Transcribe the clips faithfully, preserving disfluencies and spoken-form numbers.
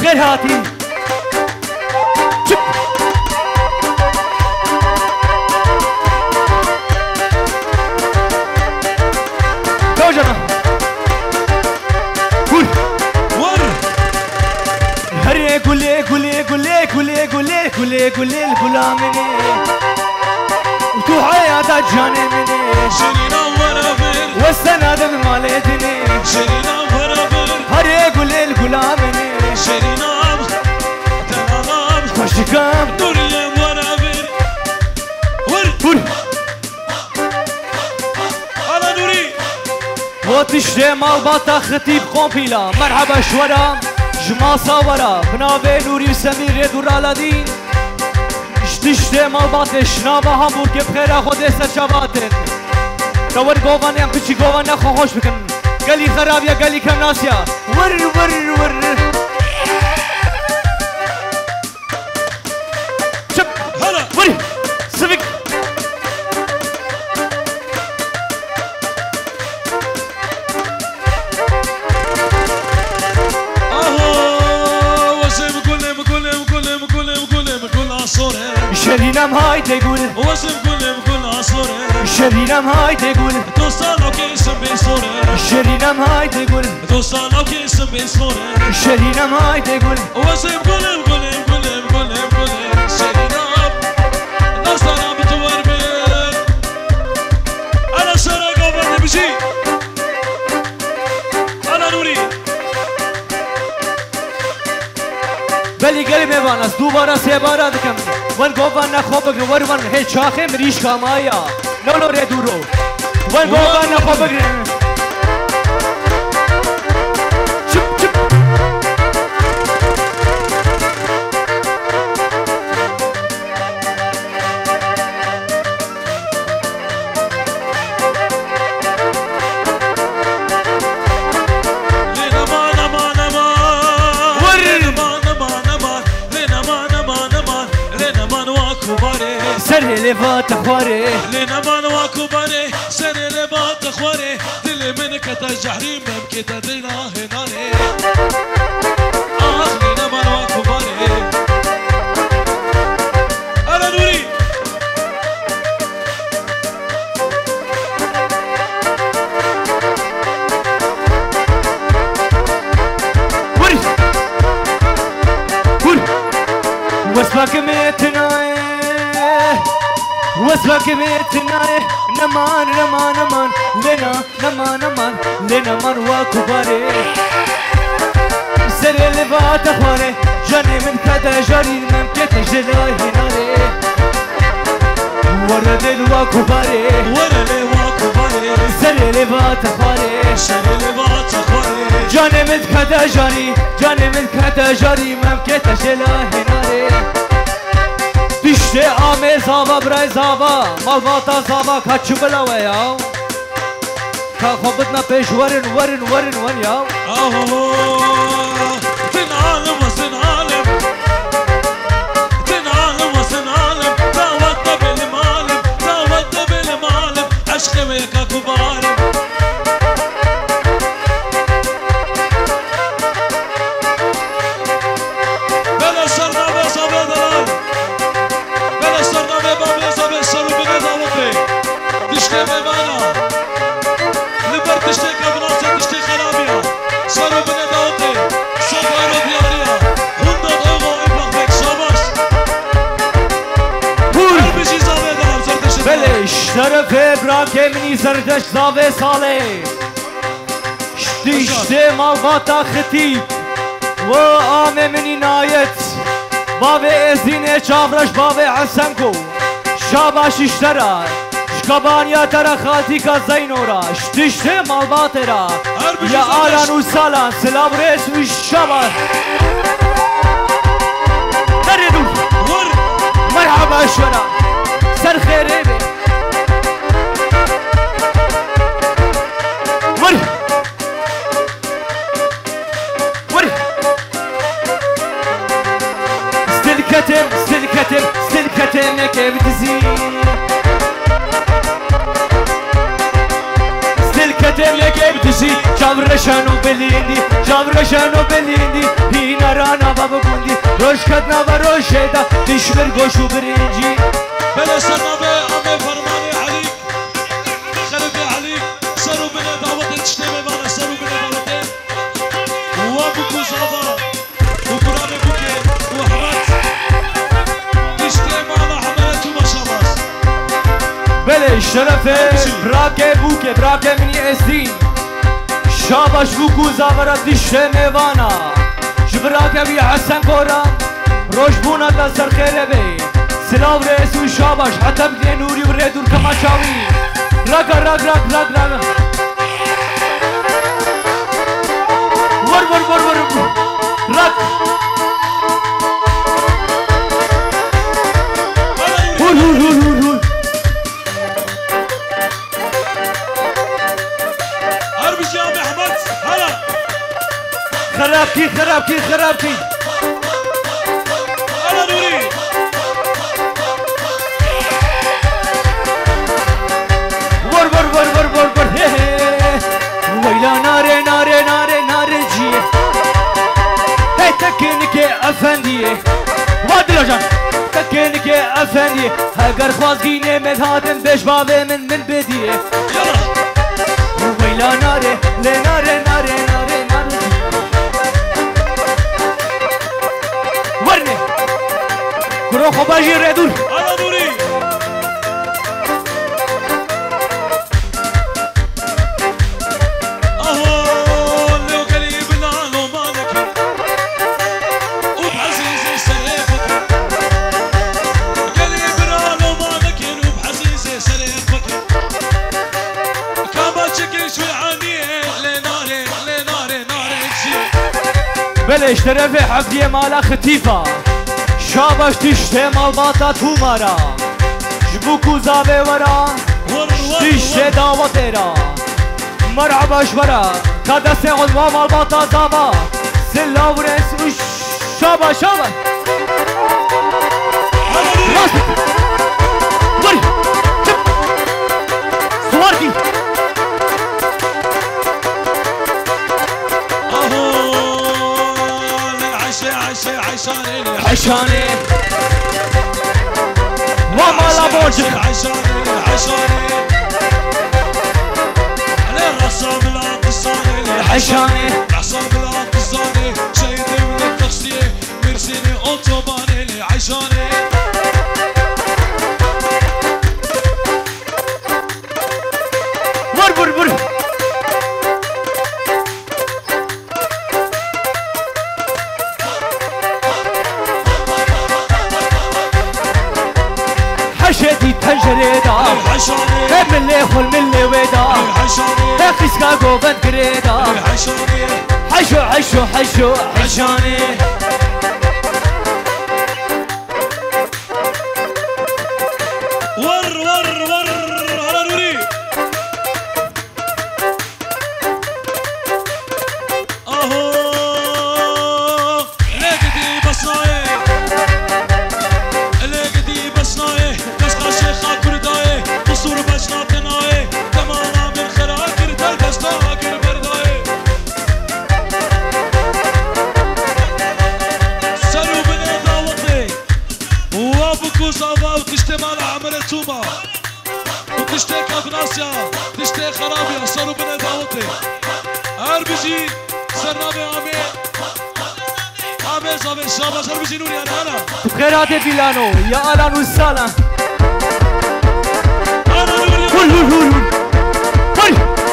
خير هاتي جوجنا قول ور هري قولي قولي قولي قولي قولي قولي قولي الغلامني وتو حياتك جاني مني شرينا ورابر والسنادم مالتني شرينا ورابر هري قولي الغلامني شرينا تنام خوشكم نوري ورابر ور ور على نوري وتشتي مال باتا خطيب قنبيلا مرحبا شورا جما صورا بناوي نوري سمير دورالادين تشتي مال باتا شنابا هامبورگ بخير خود سرچواتن دور گوان ام پچی گوان نخو خوش بکن گلی خراب یا گلی کم ناسیا ور ور ور شب هلا ور سبك شرينم هاي تقول واسم كل كل عصورة شرينم هاي تقول توصل لو كيسم بصورة شرينم هاي تقول توصل لو كيسم بصورة شرينم هاي تقول واسم كل كل كل كل كل شرينم نصنا بتور بير أنا سرق وبدي بشي أنا نوري بلی قلب بانس دوباره سه باره دکم ون گوان نخواب بگرم ور ون هیچ چاخه مریش کامایا نولو ری دورو ون گوان نخواب بگرم چپ چپ سر لبات خواري لنا ما نواكو باني سر لبات خواري دل منك تجحري ممكن تدينا هناني آخ لنا ما نواكو باني أنا نوري وري وري واسمك ميتنا واسمك بيتنا نمان نمان نمان لنا نمان نمان لنا من وكباري سر لبات اخواري جاني من كذا جاري ممكن تجلاي هناري ورد الوكباري ورد الوكباري سر لبات اخواري سر لبات اخواري جاني من كذا جاري جاني من كذا جاري ممكن تجلاي هناري تشتي آمي زابا براي زابا مالباتا زابا كاتشو بلاوه ياو كخبتنا بيش ورن ورن ورن ورن ياو تنعالم وسنعالم تنعالم وسنعالم دعوتنا بالمعالم دعوتنا بالمعالم عشقي وياك كبارم بلا صرنا بصبي دلال بلا صرنا ببابي صبي صروا بنا دعوتي تشتي بمانا لبر تشتي كبناسي تشتي خرابيا صروا بنا دعوتي صبارو دياريا هندن اوغو ابلغ بك صباش قلبي شي صبي دلال زردش بلش طرف براكي مني زردش زاوي صالي شتي مالباتا ختيب وآمي مني نايت بابي ازيني چافرش بابي حسنكو شاباش اشترى شكابانيا ترى خالتي زينورا شتشتي مالباترا يا آلان وسالان سلام ريس والشباب تردو مرحبا شورا سر خيري بي وري وري ستيل كتم ستيل كتم ستيل كتم يا كيف تزين ستيل كتم يا كيف تزين جابر شانو بليندي جابر شانو بليندي هنا رانا بگوندی روش کدنا و روشیدا دشمر گوش و برنجی بلا سرنامه امه فرمانه علی خلفی علی سرو بنا دعوت تشتمه وانا سرو بنا دعوته وابكو زادا وقرآن بوكي وحمد تشتمه على حملته ما شاء الله بله شرفه براکه بوکه براکه منی ازدین شاباش بوکو زاورا دشه میوانا جبراکه بی حسن کورا روش بونا دا سر خیره بی سلاو رئیسو شاباش حتی بدی نوری و ریدور کما چاوی رگ رگ رگ رگ رگ ور ور ور ور رگ هول هول هول هول هول هربش يا ابي احمد هلا خرابتي خرابتي خرابتي هلا نوري ور ور ور ور ور ور ويلا ناري ناري ناري ناري جي هي تكينك افندي وادي جان تكينك افندي هاجر خوازقيني مدهاتن بيش بابي من من بدي يلا ويلا ناري لي ناري ناري ناري ناري ورني كروخو باجي ريدور هلا نوري بلش طرف حفظی مالا خطیفا شابش تشته مال باتا تو مارا جبو کوزاوه ورا تشته داوت را مرعبش ورا تا دست غلوا مال باتا زاوا سلا ورس وش شابش شابش راست وری چپ سوارکی عشاني عشاني وما لا بوجك عشاني عشاني على الرسام العطساني عشاني الرسام العطساني شيد من التقصير مرسيني اوتوباني عشاني ور ور ور حشتي تنجري دا عشاني من اللي خل من اللي ودا عشاني تخسكا قوبن قريدا عشاني حشو حشو حشو عشاني ور ور ور على نوري اهو لقدي بصايه لقدي بصايه كشخه شيخه كردايه قصور بشناتنايه تماما من خراكر تلبشتاكر بردايه سلو بني داوطي وابكو صافا وتجتمع لعمل توما وتشتي كابناسيا تشتي خرابيا سلو بني داوطي اربجي سرنامي عمي عمي صافي شاباش اربجي نوري انا انا بخيرات بيلانو يا الان والسلام انا نوري هول هول هول هول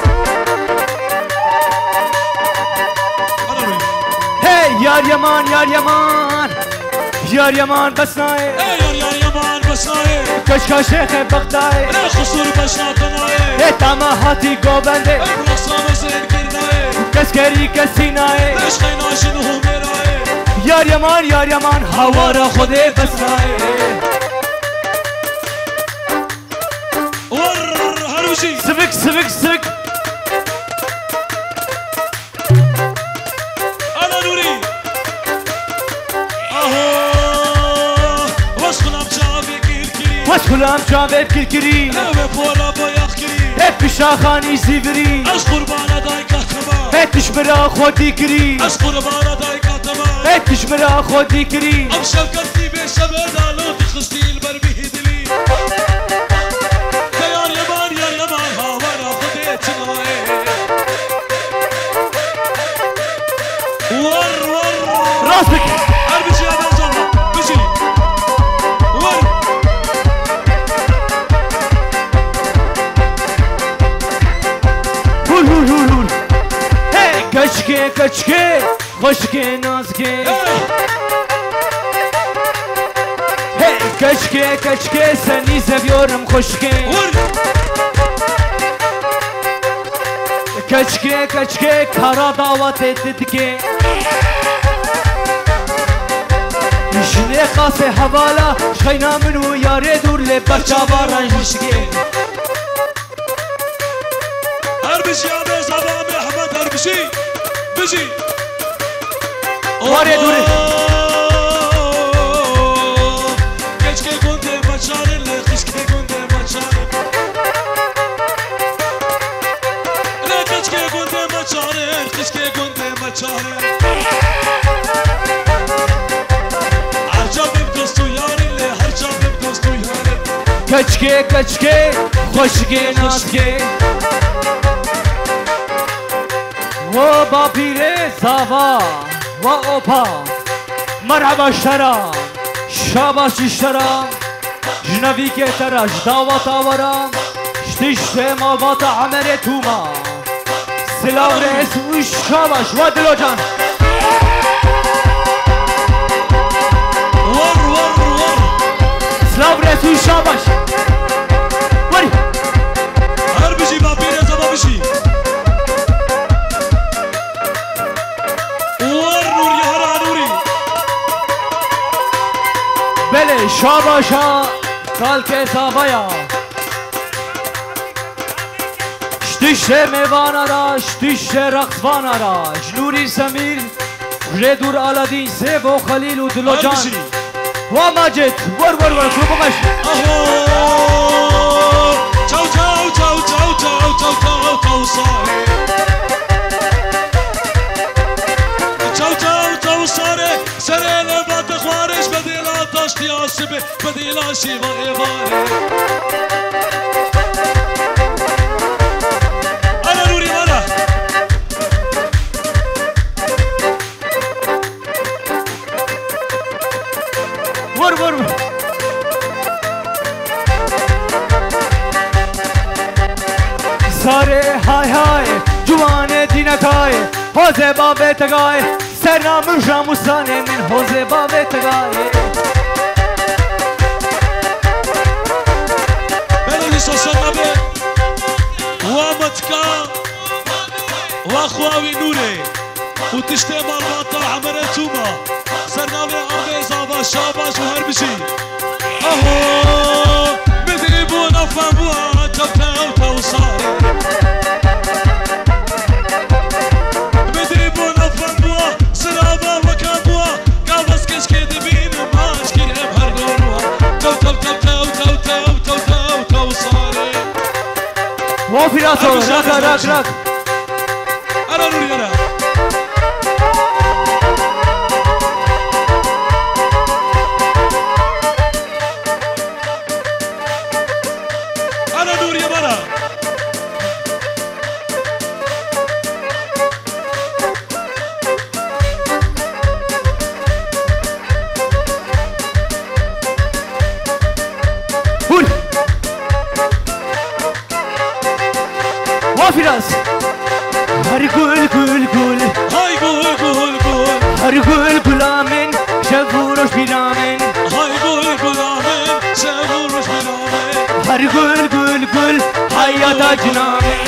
انا نوري هي يا اليمان يا اليمان يا اليمان بسناي ايه يا يا يمان بسناي كشكا شيخ بغداي لا خسور بشناتناي هي تاما هاتي قوبندي برسام زين كرداي كسكري كسيناي ليش خينا شنو ميراي يا اليمان يا اليمان هوارا خدي بسناي ور هروشي سبك سبك سبك انا نوري اهو واسخلام شافي كيركيري واسخلام شافي كيركيري لا بولا بياخ كيري هيك بشاخاني زيفري اش قربانا دايكا تما هيك تشبرا خودي كري اش قربانا دايكا تما هيك مرا خودی کری ام شفقتی به شبدالو تخستی البربی دلی یار یمان یار یمان هاورا خودی تنوی ور ور راست بکن هر بشی آباز الله بشی ور هول هول هول هول hey kaçke kaçke hoşke nazke hey kaçke kaçke seni seviyorum hoşke kaçke kaçke kara davet ettik işine khase havala şayna minu yare dur le parça varan hoşke هر بشي يا صبام احمد هر بشي بشي واري دوري كشكي كنت بشار اللي كشكي كنت بشار لا كشكي كنت بشار كشكي كنت بشار عجب بدستو يار اللي عجب بدستو يار kaçke kaçke hoşke nazke و با پیره زاوا و اوپا مرحبا شرام شاباش شرام جنوی که ترش دعوت آورام شتشت مالبات عمر توما سلاو رئیس و شاباش و دلو جان ور ور ور سلاو رئیس و شاباش وری هر بشي با پیره زاوا بشي بله شاباشا کالکه زاوایا شتشت میوان را شتشت رقصوان را جنوری سمیر ردور آلادین سیب و خلیل و دلوجان و ماجد ور ور ور کروبمش چاو چاو چاو چاو چاو چاو چاو چاو ساره چاو چاو چاو ساره سره لبات خوارش بدیلا تاشتی آسبه بدیلا شیوا ایواره انا نوری مالا ور ور ور ساره های های جوان دینکای حوزه بابه تگای سرنام جاموسانه من حوزه بابه تگای بلدی سوسن نبه وامتكا واخواوي نوري وتشتي مرباطة عمرة توما سرنامي عمي زابا شاباش وهربشي اهو مدري بونا فابوا تاو تاو تاو صاري مدري بونا فابوا سرابا وكابوا قابس كشكي دبين ماشكي ابهر نوروا تاو تاو تاو تاو تاو تاو تاو تاو تاو صاري وافي راسو راك راك راك انا نوري انا انا نوري يا مرا قول وافي راس هري قول قول قول هاي قول قول قول هري قول قول آمين شافوروش بيرامين هاي قول قول آمين سيغورش بنامين هري قول قول قول حياتا جنامين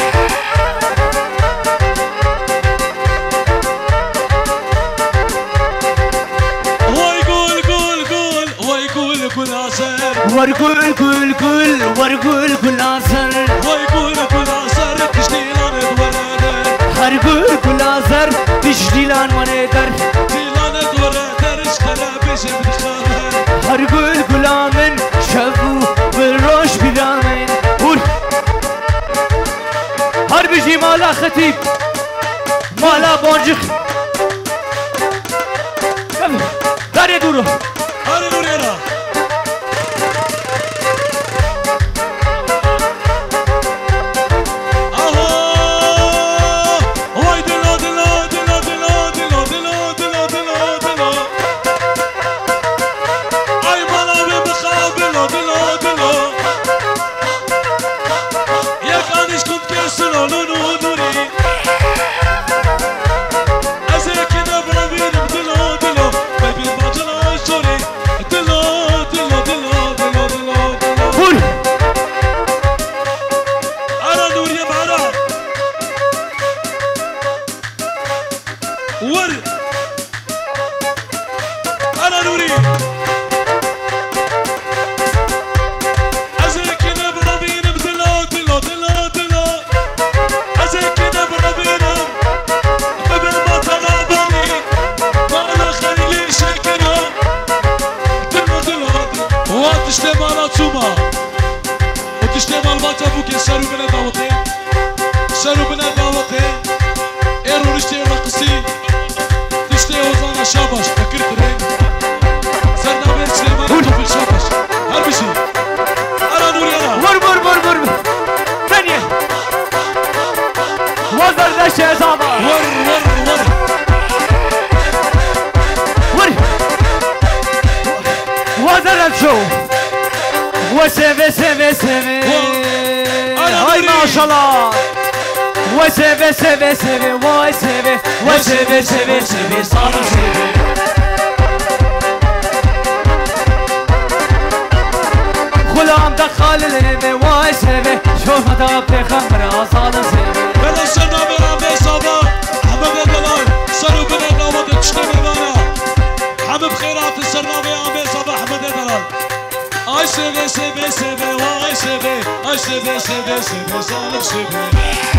واي قول قول قول واي قول قول آسر ورقول قول قول ورقول قول آسر واي قول قول آسر تشتيلان دورادر هرقول قول آسر تشديلان ونيدر تيلان دورادر اشتلا بيشم بخاطر هرقول قول آمين شافو بالروش بيرامين قول هر بيجي مالا خطيب مالا بونجخ شابش فكرت رين سرنا بين سليمان وطفل شابش هربشي أنا نوري أنا ور ور ور ور ثانية وزر دشة زابا ور ور ور ور وزر الشو وسيفي سيفي سيفي هاي ما شاء الله وسيفي سيفي سيفي واي سيفي وسيفي سيفي سيفي صار سيفي غلام دخل الهيبة واي سيفي شوف هذا بخمرة صار سيفي بلا سنة بلا بيصابة حبب الدلال صاروا بنا دعوة تشتغل معنا حبب خيرات السرنا بيا بيصابة حبب الدلال اي سيفي سيفي سيفي واي سيفي اي سيفي سيفي سيفي صار سيفي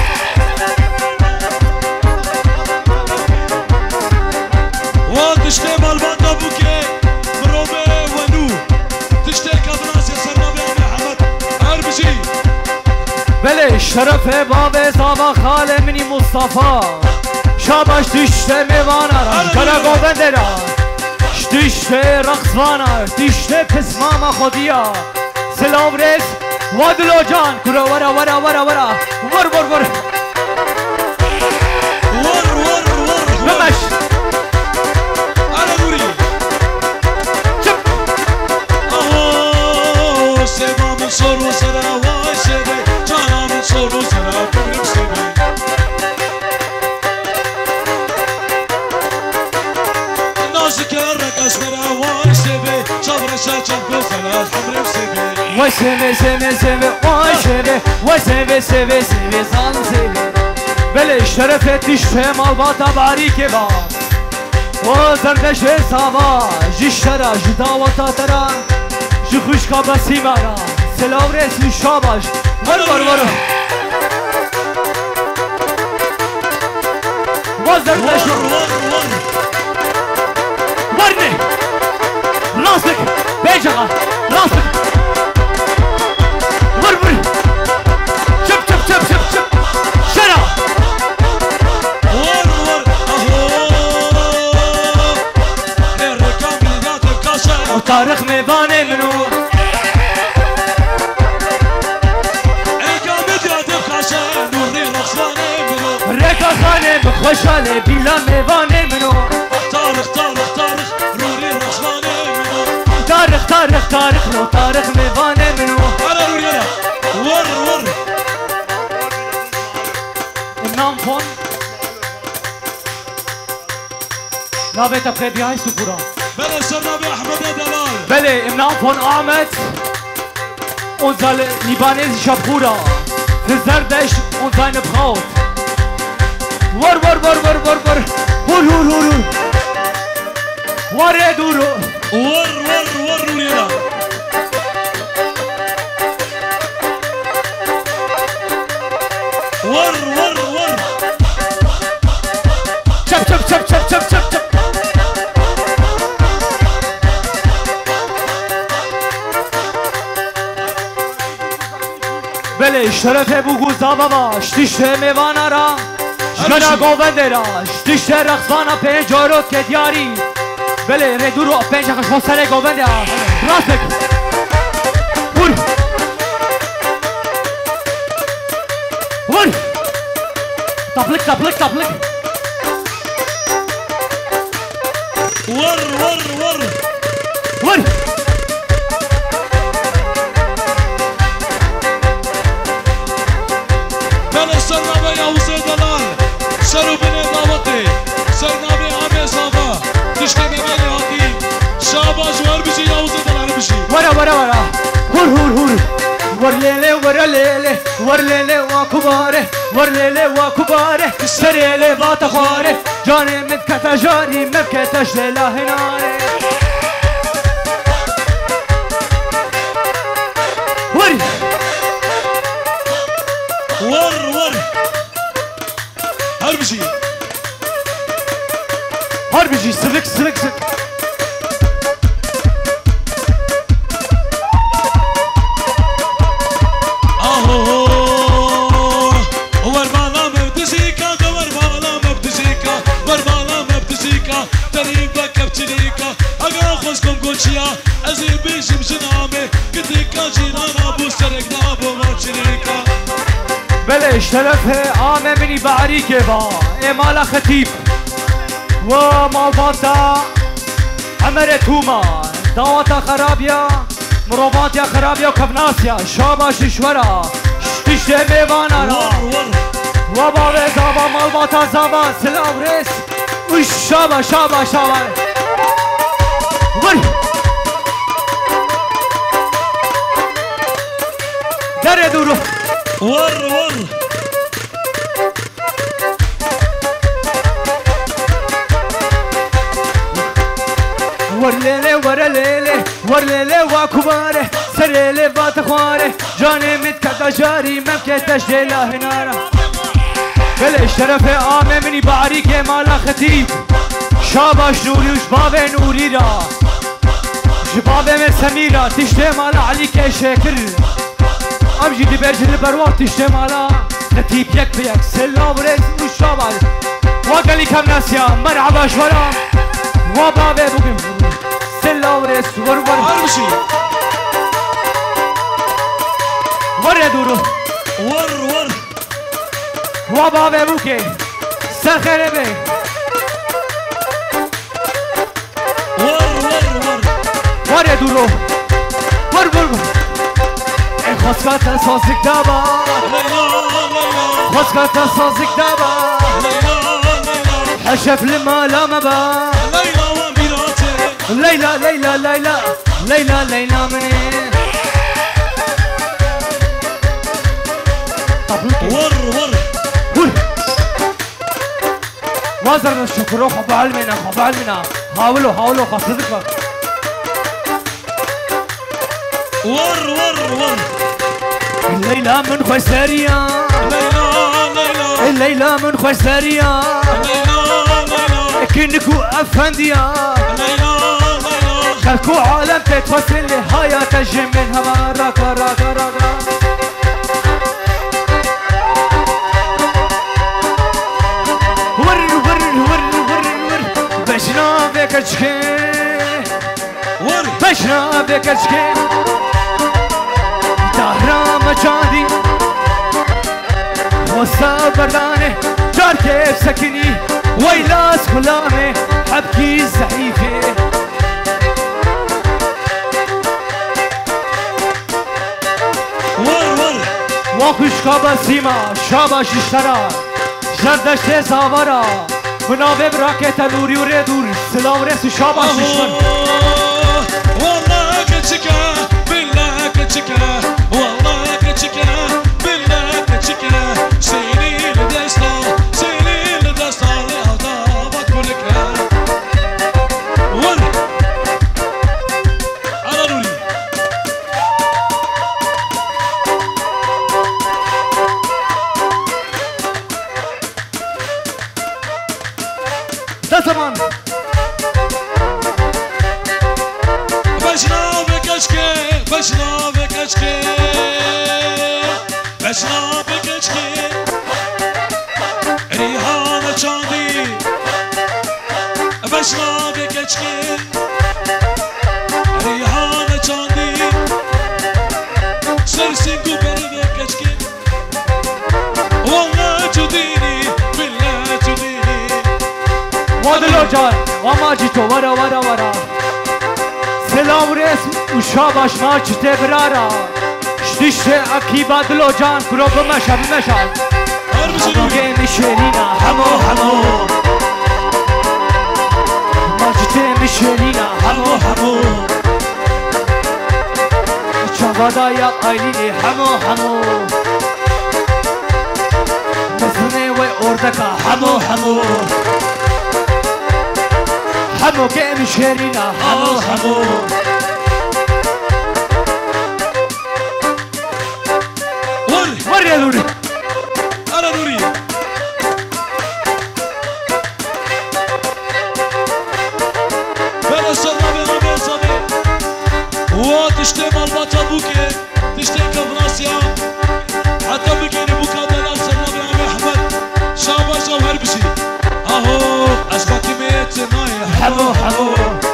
تشتي مالباتا بوكي مروبي ونو تشتي كابناس يسرنا بيا محمد هربشي بله شرف باب زاوا خاله مني مصطفى شابش تشتي میوانا کلا گوبندرا تشتي رقصوانا تشتي پس ماما خودیا سلام رس وادلو جان کرا ورا ورا ورا ورا ور ور ور ور ور ور بمش صور وسرا واي سيبي جانا من صور وسرا كبرم سيبي نازك الرقص مرا واي سيبي شابر شاچن بوسرا كبرم سيبي واي سيبي سيبي سيبي واي سيبي واي سيبي سيبي سيبي زان سيبي بله شرفت تشفه مالباتا باریکه با و زردش ساوا جشترا جداوتا ترا جخوشکا بسیمارا سلام رسمی شاباش ور ور ور وزر نشو ورنه راسك بيجغا راسك ور ور شب شب شب شب شب شرا ور ور اهو الركام لذات الكاشا وتاريخ ميباني منو ريكا خانه بخوشاله بلا ميوانه منو تاريخ تاريخ تاريخ روري رخصانه منو تاريخ تاريخ تاريخ لو تاريخ ميوانه منو انا روري انا ور ور امنام فون لا بيتا بخيدي هاي سكورا بلا سرنابي احمد دلال بله امنام فون احمد اونزال ليبانيز شابخورا في الزردش اونزاين بخوت ور ور ور ور ور ور ور ور ور ور ور دورو ور ور ور رورينا ور ور ور شب شب شب شب شب شب شب بله شرف بگو زابا شتیشه میوانا را شنا گوونده را شتیشه رقصوانا پنجارت که دیاری بله ردو رو پنج اخش مستنه گوونده را راستک ور ور تپلک تپلک تپلک ور ور ور ور بلا سرنابي يوزي دلال سرو بني دعوتي سرنابي عمي صافا تشتي ممالي هاتي شاباش ور بشي يوزي دلال بشي ورا ورا ورا هور هور هور ور ليلي ورا ليلي ور ليلي واكباره ور ليلي واكباره سريلي باتخواره جاني متكتا جاني مبكتش ليلا هناري ور ور هربجي هربجي سلك سلك سلك اهو وربالا مبتزيكا وربالا مبتزيكا وربالا مبتزيكا تريبا كبتريكا اغا خوشكم قوشيا ازي بيشم جنامي كتيكا جيرانا بو سرقنا بو مبتريكا بلش تلفه آمه مني بعريكه با إمالا خطيب ومالباتا عمر توما داواتا خرابيا مروباتيا خرابيا وكفناسيا شاباش شورا شتشته ميوانا را وبابي زابا مالباتا زابا سلام ريس وش شابا شابا شابا وري داري دورو ور ور ورليلي ورليلي ورليلي واكباره سريلي باتخواره جاني متكدا جاري ممكن تجديلا هنارا بلش ترفه آمه مني بعريكه مالا خطيب شاباش نوري وشبابه نوري را شبابه من سميرا تشتي مالا عليك شاكر امجي دي برج البروار تشتي مالا خطيب يك بيك سلا ورز وشاباش وقالي كم ناسيا مرحبا شورا وبابه بقيم سلا ورز ور ور هربجي ور يدورو ور ور وبابه بقيم سخره بي ور ور ور ور يدورو ور ور ور خسكات صوصك دابا ليلى ليلى خسكات صوصك دابا ليلى ليلى حشف لما لا مبا ليلى وميراتي ليلى ليلى ليلى ليلى ليلى مني ور ور ور وازرنا الشكر خب علمنا خب علمنا حاولوا حاولوا خصدك ور ور ور الليلة من خسارية ليلى ليلى الليلة من خسارية ليلى ليلى كنكو أفندية ليلى ليلى خلكو عالم تتفصل لي هايا تجي من هوا راكا راكا راكا ور ور ور ور ور بشنا بك اشكي ور بشنا بك اشكي دهرا مجادي وسا بردانه جار كيف سكني ويلاس غلامه حبكي الزحيفه ور ور واخوش كابا سيما شاباش اشترا جردشت زاورا منابه براكت نوري وردور سلام رس شاباش اشترا والله كتشكا بالله كتشكا والله كتشكا بالله كتشكا سيني لدستا سيني لدستا لأطابت كلكا ور على نوري ده زمان بشنا بكشكي بشنا بكشكي بشنا بكشكي ريحانة شاندي بشنا بكشكي ريحانة شاندي سرسنكو بري بكشكي والله جديني بالله جديني وادلو جان وما جيتو ورا ورا ورا سلام رسم وشاباش ما جيتي برارا شتشت اكي بادلو جان كروب مشا بمشا حمو جيمي شيرينا حمو حمو ما جيتي مشيرينا حمو حمو شابادا يا قايليني حمو حمو مزني وي اوردكا حمو حمو حمو جيمي شيرينا حمو حمو ور ور يا لوري حتى بوكي تشتكى بناسيا حتى بكيني بوكا دلال سرنابي عمي أحمد شابا جوهر بشي أهو أشباكي ميت ناي حمو حمو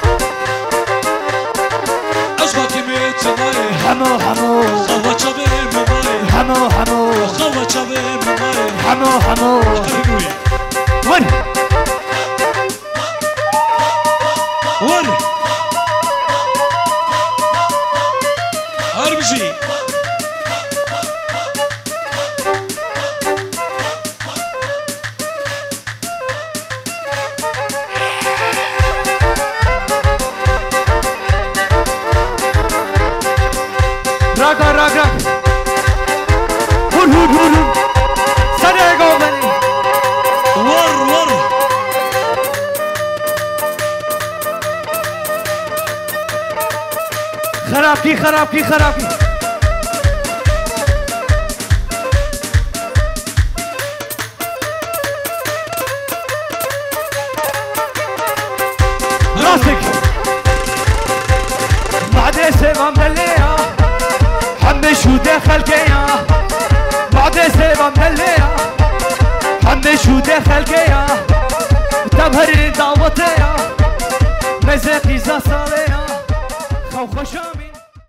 أشباكي ميت ناي حمو حمو خوة شابي مماي حمو حمو خوة شابي مماي حمو حمو خلينوي ون ون هربشي راك راك راك هون هون هون هون سنة قومني ور ور خرابكي خرابكي خرابكي راسك بعد سبع مليا حمي شو دخل كيا بعد سبع مليا حمي شو دخل كيا تبهر دعوتيا مزاقي زا صاليا خو خشامي